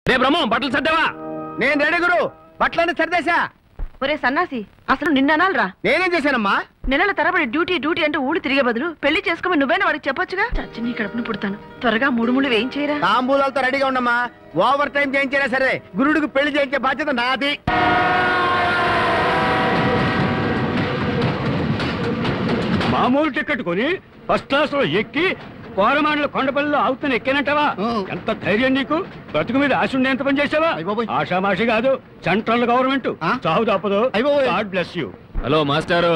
రే బ్రహ్మం బట్టలు సర్దావా? నేను రెడీ గురు, బట్టలన్నీ సర్దేశా. ఒరే సన్నాసి, అసలు నిన్ననాలరా? నేనేం చేశానమ్మా? నెలల తరబడి డ్యూటీ అంటే ఊళ్ళు తిరిగే బదులు పెళ్లి చేసుకోమని నువ్వేనా వాడికి చెప్పొచ్చుగా? చచ్చి నీ కడుపును పుడతాను. త్వరగా మూడు ముళ్ళు వేయించేయరా. తాంబూలాలతో రెడీగా ఉండమ్మా. ఓవర్ టైం చేయించినా సరే గురుడికి పెళ్లి చేయించే బాధ్యత నాది. మామూలు టికెట్ కొని ఫస్ట్ క్లాస్ లో ఎక్కి కోరమాండల కొండపల్లిలో అవుతున్న ఎక్కానంటావా? ఎంత ధైర్యం నీకు? బ్రతుకు మీద ఆశ ఉండే ఎంత పని చేసావా? ఆషామాషి కాదు, సెంట్రల్ గవర్నమెంట్ చావు తప్పదు. God bless you. హలో మాస్టారు,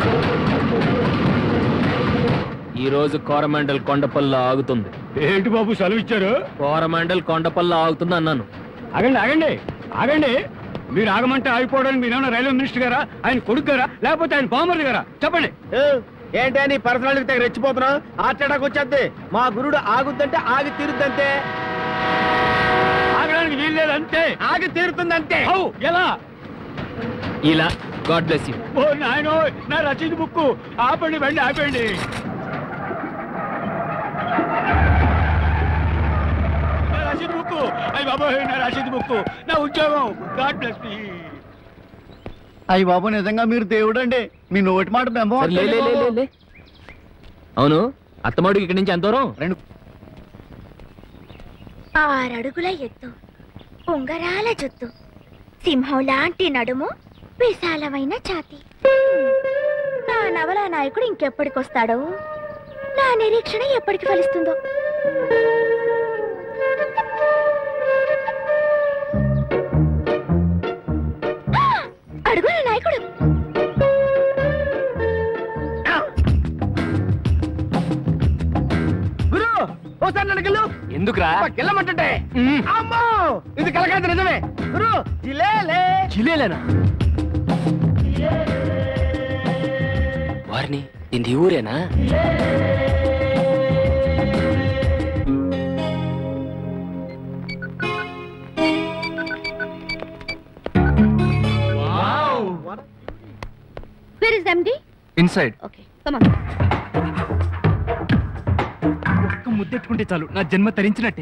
ఈ రోజు కోరమాండల్ కొండపల్లిలో ఆగుతుంది. ఏంటి బాబు సెలవు ఇచ్చారు? కోరమాండల్ కొండపల్లిలో ఆగుతుంది అన్నాను. ఆగండి ఆగండి ఆగండి. మీరు ఆగమంటే ఆగిపోవడానికి మీరేమన్నా రైల్వే మినిస్టర్ గారా, ఆయన కొడుకు గారా, లేకపోతే ఆయన బామర్ది గారా? చెప్పండి. ఏంటి అని పర్సనాలిటీ దగ్గర రెచ్చిపోతున్నావు? Heart attack వచ్చేద్ది. మా గురుడు ఆగుద్దంటే ఆగి తీరుద్దంతే. ఆగడానికి వీల్లేదంతే, ఆగి తీరుతుందంతే. ఎలా? ఇలా. God bless you. ఓ నాయనో, నా రసీదు బుక్కు ఆపండి, బండి ఆపండి. నా రసీదు బుక్కు, అయ్యి బాబోయ్, నా రసీదు బుక్కు, నా ఉద్యోగం. గాడ్ బ్లెస్ మీ. అయ్యి బాబు, నిజంగా మీరు దేవుడు అండి. మీ నోటి మాట అవును, అత్తమాడికి ఇక్కడి నుంచి ఎంత దూరం? 6 అడుగుల ఎత్తు, ఉంగరాల జుత్తు, సింహం లాంటి నడుము, విశాలమైన ఛాతి. నా నవలా నాయకుడు ఇంకెప్పటికొస్తాడో, నా నిరీక్షణ ఎప్పటికి ఫలిస్తుందో. అడుగుల నాయకుడు. గురు, ఓసారి నన్ను ఎందుకురా? గెల్లమంటే అమ్మో, ఇది కలకాదు నిజమే. గురు, జిలేలే. జిలేలేనా? వారిని ఇది ఊరేనా? Where is MD? Inside. Okay, come on. ఒక్క ముద్దెట్టుకుంటే చాలు, నా జన్మ తరించినట్టే.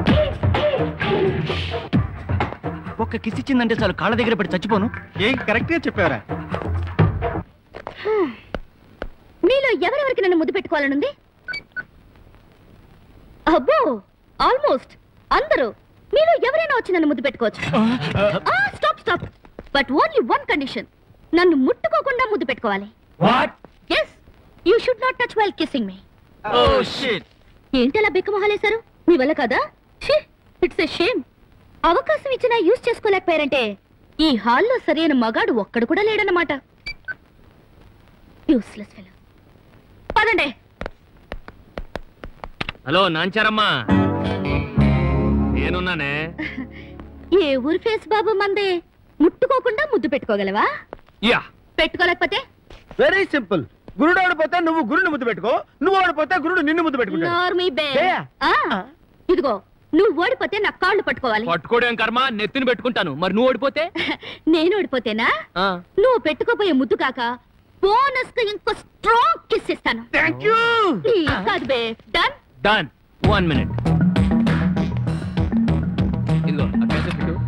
ఒక్క కిస్ ఇచ్చిందంటే చాలు, కాళ్ళ దగ్గర పడి చచ్చిపోను. ఏం కరెక్ట్ గా చెప్పారా? మీలో ఎవరెవరికి నన్ను ముద్దు పెట్టుకోవాలనుంది? అబ్బో, ఆల్మోస్ట్ అందరూ. మీలో ఎవరైనా వచ్చి నన్ను ముద్దు పెట్టుకోవచ్చు. Stop. But only one condition. నన్ను ముట్టుకోకుండా ముద్దు పెట్టుకోవాలి. What? Yes, you should not touch while kissing me. Oh shit. ఏంటలా బిక్కమొహాలేశారు? మీ వల్ల కదా? It's a shame. అవకాశం ఇచ్చినా యూజ్ చేసుకోలేకపోయారంటే ఈ హాల్లో సరైన మగాడు ఒక్కడు కూడా లేడన్నమాట. Useless fellow. పదండి. హలో నాంచారమ్మా, నేనున్నానే. ఏ ఊరి ఫేస్ బాబు మందే? ముట్టుకోకుండా ముద్దు పెట్టుకోగలవా? యా. పెట్టుకోలేకపోతే? Very simple. గురుడు ఓడిపోతే నువ్వు గురుని ముద్దు పెట్టుకో, నువ్వు ఓడిపోతే గురుడు నిన్ను ముద్దు పెట్టుకుంటాడు. ఇదిగో, నువ్వు ఓడిపోతే నా కాళ్ళు పట్టుకోవాలి. పట్టుకోవడం కర్మ, నెత్తిని పెట్టుకుంటాను. మరి నువ్వు ఓడిపోతే? నేను ఓడిపోతేనా? నువ్వు పెట్టుకోపోయే ముద్దు కాక బోనస్ గా ఇంకో స్ట్రాంగ్ కిస్ ఇస్తాను. థాంక్యూ. కాదు బే. డన్. 1 minute. ఇదిగో ఆ క్యాసెట్ పెట్టు.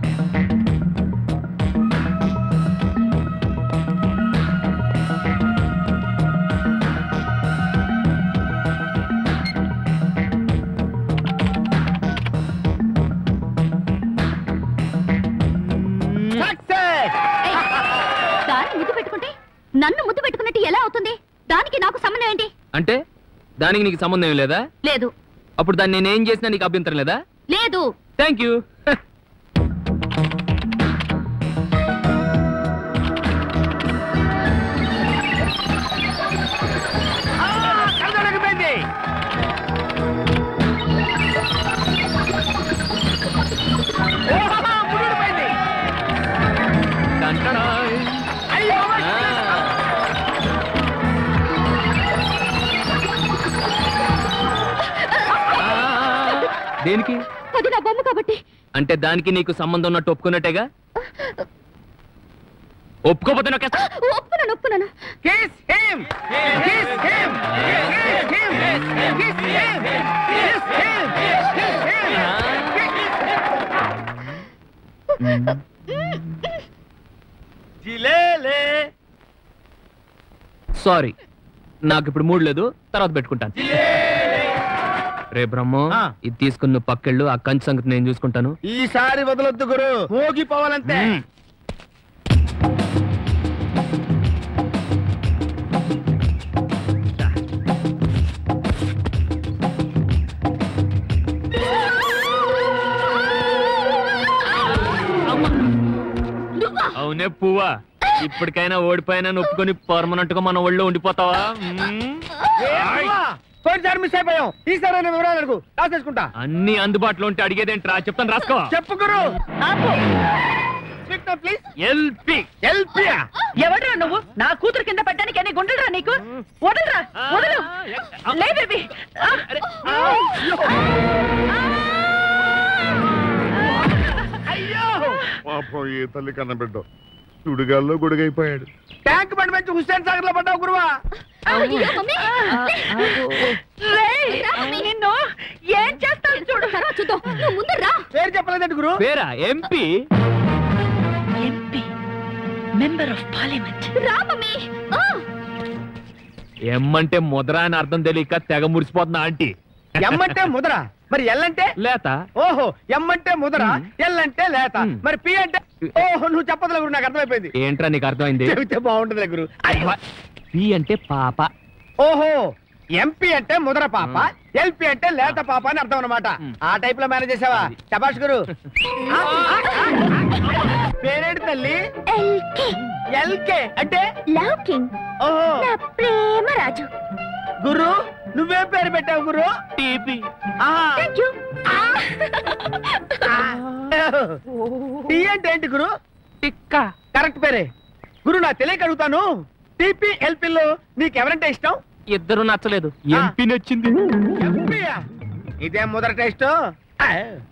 ముద్దు పెట్టుకుంటే నన్ను ముద్దు పెట్టుకున్నట్టు ఎలా అవుతుంది? దానికి నాకు సంబంధం ఏంటి? అంటే దానికి నీకు సంబంధం ఏం లేదా? లేదు. అప్పుడు దాన్ని నేనేం చేసినా నీకు అభ్యంతరం లేదా? లేదు. Thank you. దేనికి? అది నా బొమ్మ కాబట్టి. అంటే దానికి నీకు సంబంధం ఉన్నట్టు ఒప్పుకున్నట్టేగా? ఒప్పుకోపోతే ఒప్పుకున్నాను. సారీ, నాకు ఇప్పుడు మూడ్ లేదు, తర్వాత పెట్టుకుంటాను. రే బ్రహ్మ, ఇది తీసుకుని నువ్వు పక్కెళ్ళు, ఆ కంచి సంగతి నేను చూసుకుంటాను. ఈసారి వదలొద్దు గురు, మోగిపోవాలంతే. అవునే పువ్వా, ఇప్పటికైనా ఓడిపోయినా ఒప్పుకొని పర్మనెంట్ గా మన ఒళ్ళో ఉండిపోతావా? మిస్ అయిపోయాం, ఈసారి వివరాలు అడుగు, రాసేసుకుంటా. అన్ని అందుబాటులో ఉంటే అడిగేదేంట్రా, చెప్తాను రాసుకో. చెప్పు గురు. ఎవడ్రా నువ్వు? నా కూతురు కింద పెట్టడానికి ఎన్ని గుండెలరా నీకు? వదలరా, వదలు. లే బేబీ. పాపం ఏ తల్లి కన్నబిడ్డ సుడిగాల్లో గొడుగైపోయాడు. ట్యాంక్ బండి మంచి హుస్సేన్ సాగర్ లో పడ్డావు గురువా. నిన్ను ఏం చేస్తాను చూడు. చూద్దాం, నువ్వు ముందు రా. పేరు చెప్పలేదండి గురు. పేరా? MP. MP, member of parliament. రా మమ్మీ. ఎమ్మంటే ముద్ర అని అర్థం తెలియక తెగ మురిసిపోతున్నా ఆంటీ. ఎమ్మంటే ముద్ర, మరి ఎల్లంటే లేత. ఓహో, ఎమ్మంటే ముద్ర, ఎల్లంటే లేత, మరి పి అంటే ఓహో. నువ్వు చెప్పదులే గురు, నాకు అర్థమైపోయింది. ఏంట్రా నీకు అర్థమైంది? చెబితే బాగుంటుంది గురు. పి అంటే పాప. ఓహో, ఎంపీ అంటే ముద్ర పాప, ఎల్పి అంటే లేత పాప అని అర్థం అన్నమాట. ఆ టైప్ లో మేనేజ్ చేసావా? శభాష్ గురు. పేరేంటి తల్లి? ఎల్కే అంటే లవ్ కింగ్. ఓహో, నా ప్రేమ రాజు. గురు నువ్వేం పేరు పెట్టావు గురు? టీపీ. థాంక్యూ. టీ అంటే ఏంటి గురు? టిక్క. కరెక్ట్ పేరే గురు. నా తెలియక అడుగుతాను, టీపీ ఎల్పీలో నీకెవరంటే ఇష్టం? ఇద్దరు నచ్చలేదు, ఎంపీ నచ్చింది. ఎంపీయా? ఇదేం మొదటి టెస్ట్.